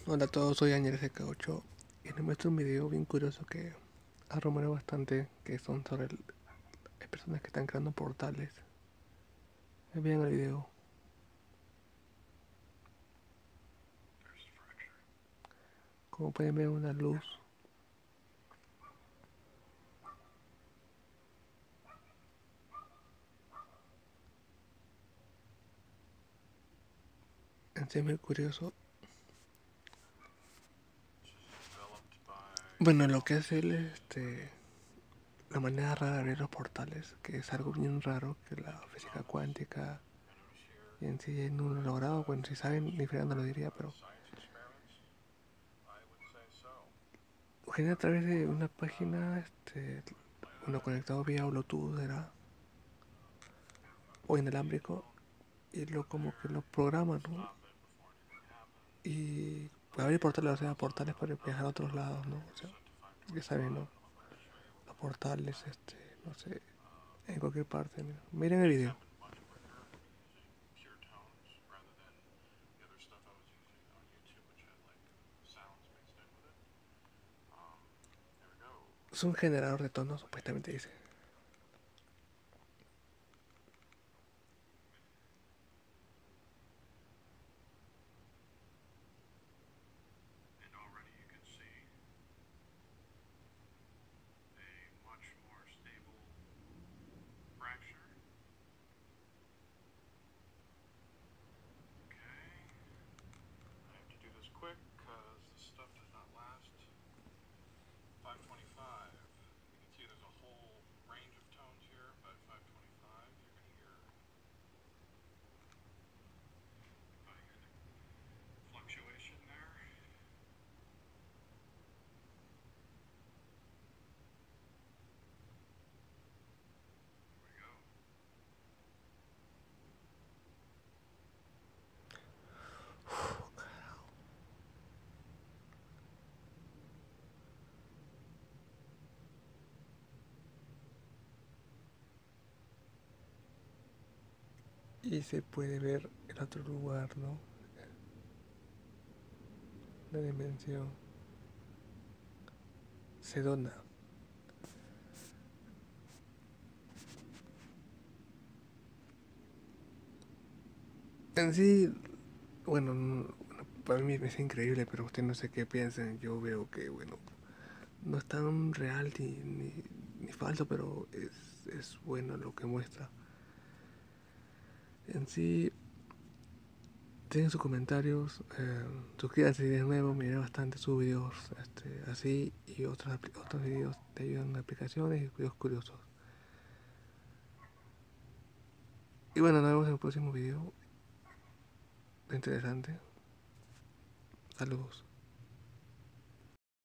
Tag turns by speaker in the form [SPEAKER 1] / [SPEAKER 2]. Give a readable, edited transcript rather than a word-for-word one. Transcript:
[SPEAKER 1] Hola a todos, soy Ángel SK8 y les muestro un video bien curioso que ha rumorado bastante, que son sobre hay personas que están creando portales. Vean el video. Como pueden ver, una luz en sí es muy curioso. Bueno, lo que hace él es la manera rara de abrir los portales, que es algo bien raro que la física cuántica y en sí no lo ha logrado. Bueno, si saben, ni fregando lo diría, pero lo genera a través de una página, bueno, conectado vía Bluetooth era, o inalámbrico, y lo como que lo programan, ¿no? Y puede abrir portales, o sea, portales para viajar a otros lados, ¿no? O sea, ya saben, ¿no? Los portales, no sé, en cualquier parte, mira. Miren el video. Es un generador de tonos, supuestamente dice. Y se puede ver el otro lugar, ¿no? La dimensión. Sedona. En sí, bueno, para mí es increíble, pero usted no sé qué piensan. Yo veo que, bueno, no es tan real ni falso, pero es bueno lo que muestra. En sí, dejen sus comentarios, suscríbanse si es nuevo, miré bastante sus videos así y otros videos te ayudan en aplicaciones y videos curiosos. Y bueno, nos vemos en el próximo video. Interesante. Saludos.